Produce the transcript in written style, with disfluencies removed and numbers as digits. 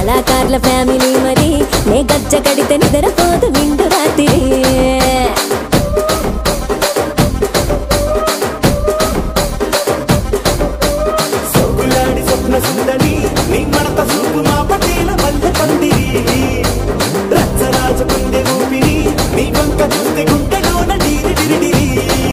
కళాకారుల ఫ్యామిలీ మరి నే గజ్జ కడితే నిద్రపోదు నిండు రాత్రి